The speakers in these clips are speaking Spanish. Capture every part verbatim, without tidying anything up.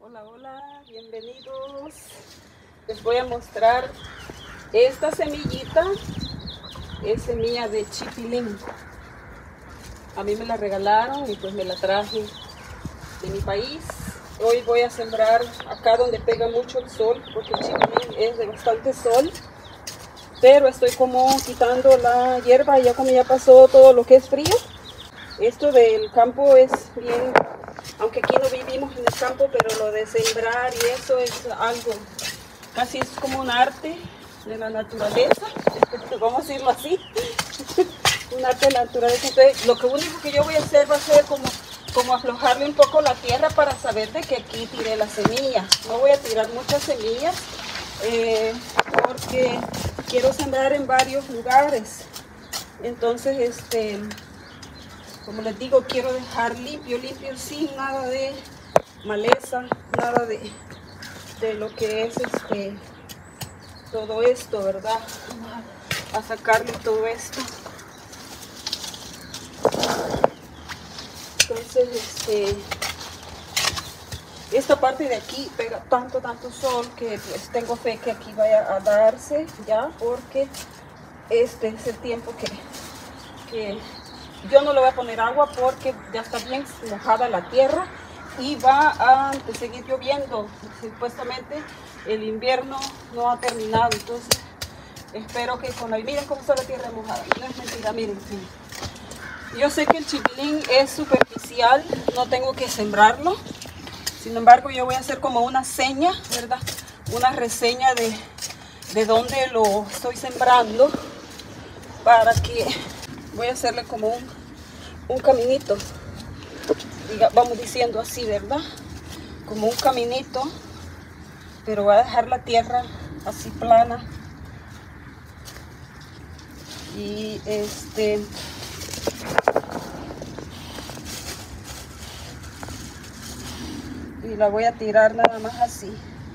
Hola, hola, bienvenidos. Les voy a mostrar esta semillita. Es semilla de chipilín. A mí me la regalaron y pues me la traje de mi país. Hoy voy a sembrar acá donde pega mucho el sol, porque el chipilín es de bastante sol. Pero estoy como quitando la hierba ya como ya pasó todo lo que es frío. Esto del campo es bien, aunque aquí no vivimos en el campo, pero lo de sembrar y eso es algo, casi es como un arte de la naturaleza, vamos a decirlo así, un arte de la naturaleza. Entonces, lo que único que yo voy a hacer va a ser como, como aflojarle un poco la tierra para saber de que aquí tiré la semilla. No voy a tirar muchas semillas eh, porque quiero sembrar en varios lugares. Entonces, este... como les digo, quiero dejar limpio, limpio, sin nada de maleza, nada de, de lo que es este todo esto, ¿verdad? Vamos a, a sacarle todo esto. Entonces, este, esta parte de aquí pega tanto, tanto sol que pues tengo fe que aquí vaya a darse ya, porque este es el tiempo que... que yo no le voy a poner agua porque ya está bien mojada la tierra y va a seguir lloviendo. Supuestamente el invierno no ha terminado, entonces espero que con la... Miren cómo está la tierra mojada, no es mentira, miren. Yo sé que el chipilín es superficial, no tengo que sembrarlo. Sin embargo, yo voy a hacer como una seña, ¿verdad? Una reseña de, de dónde lo estoy sembrando para que... voy a hacerle como un, un caminito, diga, vamos diciendo así, ¿verdad? Como un caminito, pero voy a dejar la tierra así plana. Y este... y la voy a tirar nada más así.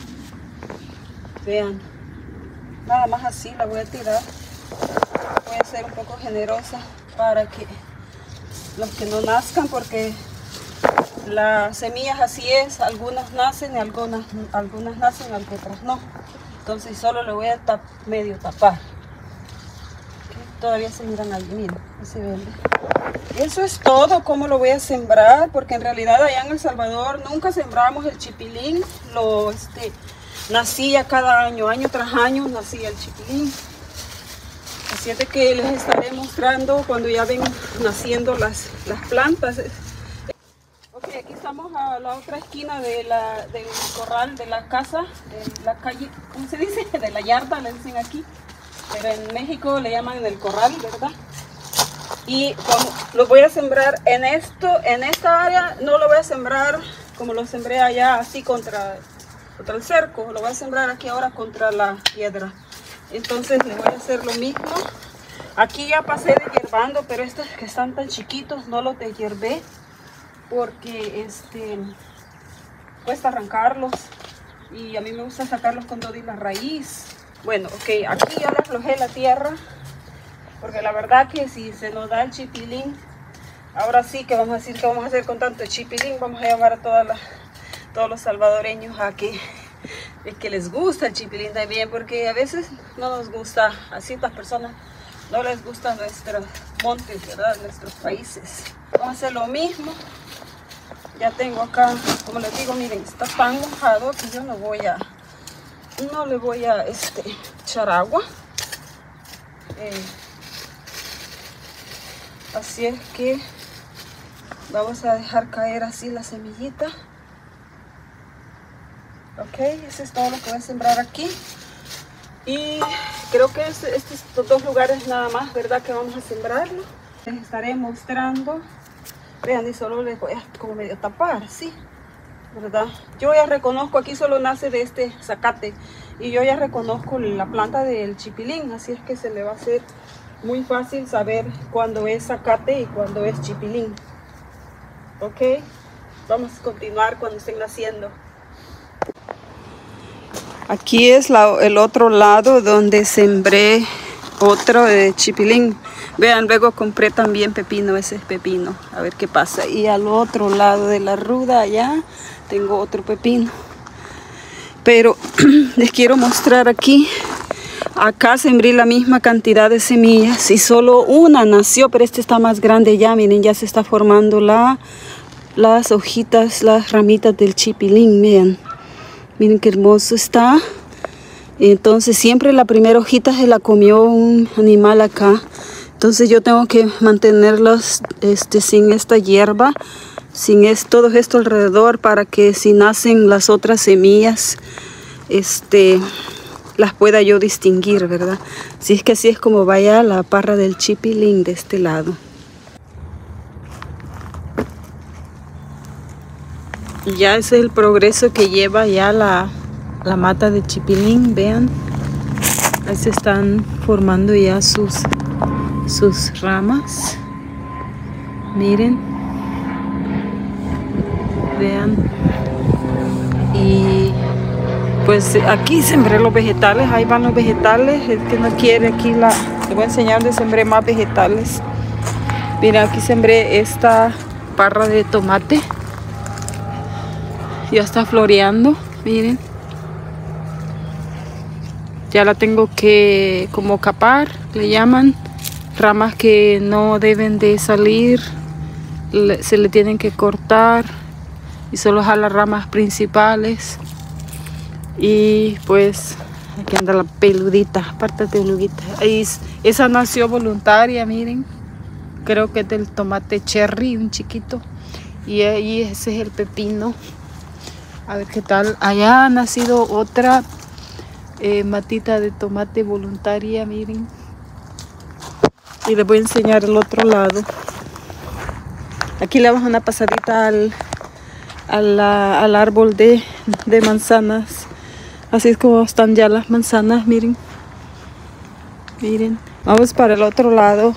Vean, nada más así la voy a tirar. Voy a ser un poco generosa para que los que no nazcan, porque las semillas así es, algunas nacen y algunas, algunas nacen, otras no. Entonces solo le voy a tap, medio tapar. ¿Okay? Todavía se miran ahí, miren, se ven. Eso es todo, cómo lo voy a sembrar, porque en realidad allá en El Salvador nunca sembramos el chipilín. Lo este, nacía cada año, año tras año nacía el chipilín. Así es de que les estaré mostrando cuando ya ven naciendo las, las plantas. Ok, aquí estamos a la otra esquina de la, del corral de la casa, de la calle, ¿cómo se dice? De la yarda, le dicen aquí. Pero en México le llaman el corral, ¿verdad? Y como lo voy a sembrar en esto, en esta área, no lo voy a sembrar como lo sembré allá, así contra, contra el cerco. Lo voy a sembrar aquí ahora contra la piedra. Entonces le voy a hacer lo mismo. Aquí ya pasé deshierbando, pero estos que están tan chiquitos no los deshierbé porque este cuesta arrancarlos y a mí me gusta sacarlos con todo y la raíz. Bueno, ok, aquí ya le aflojé la tierra porque la verdad que si se nos da el chipilín, ahora sí que vamos a decir que vamos a hacer con tanto chipilín. Vamos a llamar a todas las, todos los salvadoreños a que es que les gusta el chipilín también, porque a veces no nos gusta, a ciertas personas no les gustan nuestros montes, ¿verdad? Nuestros países. Vamos a hacer lo mismo. Ya tengo acá, como les digo, miren, está tan mojado que yo no voy a, no le voy a este, echar agua. Eh, así es que vamos a dejar caer así la semillita. Ok, eso es todo lo que voy a sembrar aquí. Y creo que es, estos dos lugares nada más, ¿verdad? Que vamos a sembrarlo. Les estaré mostrando. Vean, y solo les voy a como medio tapar, ¿sí? ¿Verdad? Yo ya reconozco, aquí solo nace de este zacate. Y yo ya reconozco la planta del chipilín. Así es que se le va a hacer muy fácil saber cuándo es zacate y cuándo es chipilín. Ok, vamos a continuar cuando estén naciendo. Aquí es la, el otro lado donde sembré otro de chipilín. Vean, luego compré también pepino, ese es pepino. A ver qué pasa. Y al otro lado de la ruda allá tengo otro pepino. Pero les quiero mostrar aquí. Acá sembré la misma cantidad de semillas y solo una nació, pero este está más grande ya. Miren, ya se está formando la, las hojitas, las ramitas del chipilín. Vean, miren qué hermoso está. Entonces siempre la primera hojita se la comió un animal acá. Entonces yo tengo que mantenerlos este, sin esta hierba, sin es, todo esto alrededor, para que si nacen las otras semillas, este, las pueda yo distinguir, ¿verdad? Si es que así es como vaya la parra del chipilín de este lado. Y ya ese es el progreso que lleva ya la... la mata de chipilín. Vean, ahí se están formando ya sus sus ramas. Miren, vean. Y pues aquí sembré los vegetales. Ahí van los vegetales. El que no quiere, aquí la les voy a enseñar donde sembré más vegetales. Miren, aquí sembré esta parra de tomate, ya está floreando. Miren, ya la tengo que como capar, le llaman, ramas que no deben de salir, le, se le tienen que cortar y solo jalar ramas principales. Y pues aquí anda la peludita, parte de peludita. Ahí, esa nació voluntaria, miren, creo que es del tomate cherry, un chiquito. Y ahí ese es el pepino. A ver qué tal. Allá ha nacido otra Eh, matita de tomate voluntaria, miren. Y les voy a enseñar el otro lado. Aquí le damos una pasadita al, a la, al árbol de, de manzanas. Así es como están ya las manzanas, miren. Miren. Vamos para el otro lado.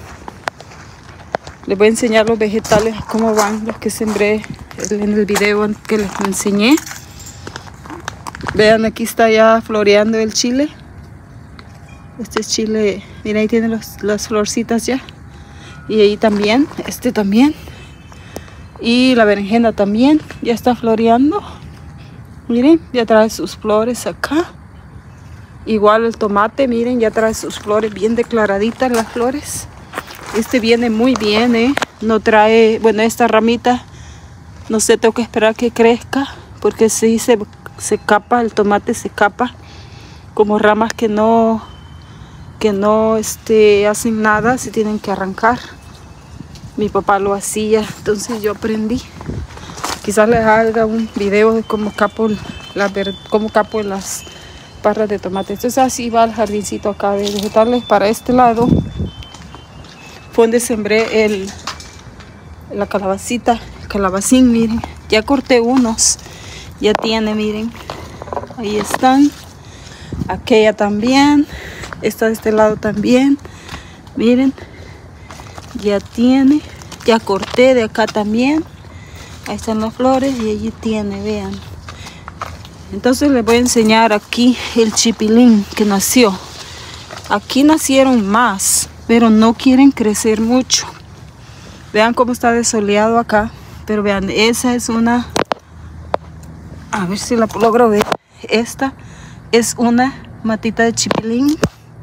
Les voy a enseñar los vegetales, cómo van, los que sembré en el video que les enseñé. Vean, aquí está ya floreando el chile. Este es chile, miren, ahí tiene los, las florcitas ya. Y ahí también, este también. Y la berenjena también, ya está floreando. Miren, ya trae sus flores acá. Igual el tomate, miren, ya trae sus flores bien declaraditas las flores. Este viene muy bien, ¿eh? No trae, bueno, esta ramita, no sé, tengo que esperar que crezca, porque si se... se capa, el tomate se capa como ramas que no que no este, hacen nada, se tienen que arrancar. Mi papá lo hacía, entonces yo aprendí. Quizás les haga un video de cómo capo, la, cómo capo las parras de tomate. Entonces así va el jardincito acá de vegetales. Para este lado fue donde sembré el, la calabacita, el calabacín, miren, ya corté unos. Ya tiene, miren, ahí están. Aquella también, esta de este lado también, miren, ya tiene. Ya corté de acá también. Ahí están las flores y allí tiene, vean. Entonces les voy a enseñar aquí el chipilín que nació. Aquí nacieron más, pero no quieren crecer mucho. Vean cómo está desoleado acá. Pero vean, esa es una... A ver si la logro ver. Esta es una matita de chipilín.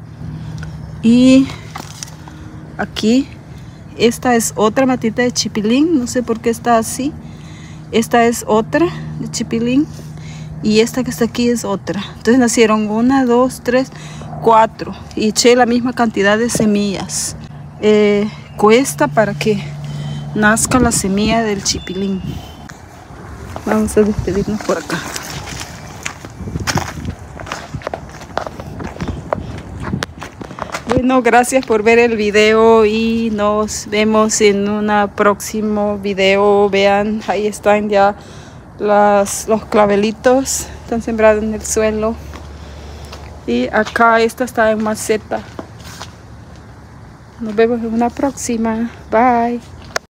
Y aquí, esta es otra matita de chipilín. No sé por qué está así. Esta es otra de chipilín. Y esta que está aquí es otra. Entonces nacieron una, dos, tres, cuatro. Y eché la misma cantidad de semillas. Eh, cuesta para que nazca la semilla del chipilín. Vamos a despedirnos por acá. Bueno, gracias por ver el video y nos vemos en un próximo video. Vean, ahí están ya las, los clavelitos. Están sembrados en el suelo. Y acá esta está en maceta. Nos vemos en una próxima. Bye.